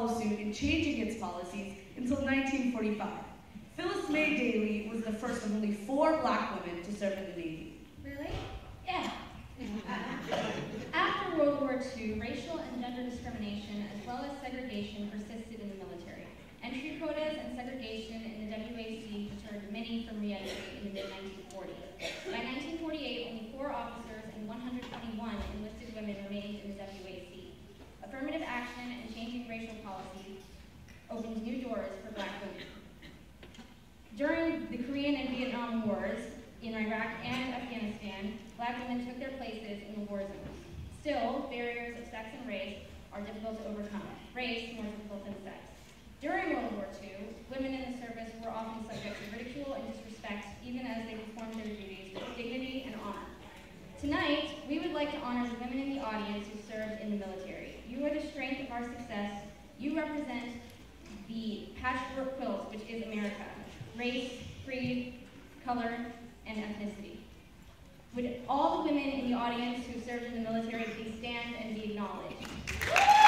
follow suit in changing its policies until 1945. Phyllis May Daly was the first of only 4 black women to serve in the Navy. Really? Yeah. After World War II, racial and gender discrimination as well as segregation persisted in the military. Entry quotas and segregation in the WAC deterred many from re-entry in the mid-1940s. By 1948, only 4 officers and 121 enlisted women remained in the WAC. Affirmative action and changing racial policy opened new doors for black women. During the Korean and Vietnam Wars, in Iraq and Afghanistan, black women took their places in the war zones. Still, barriers of sex and race are difficult to overcome. Race more difficult than sex. During World War II, women in the service were often subject to ridicule and disrespect, even as they performed their duties with dignity and honor. Tonight, we would like to honor the women in the audience who served in the military. You are the strength of our success. You represent the patchwork quilt, which is America. Race, creed, color, and ethnicity. Would all the women in the audience who served in the military please stand and be acknowledged?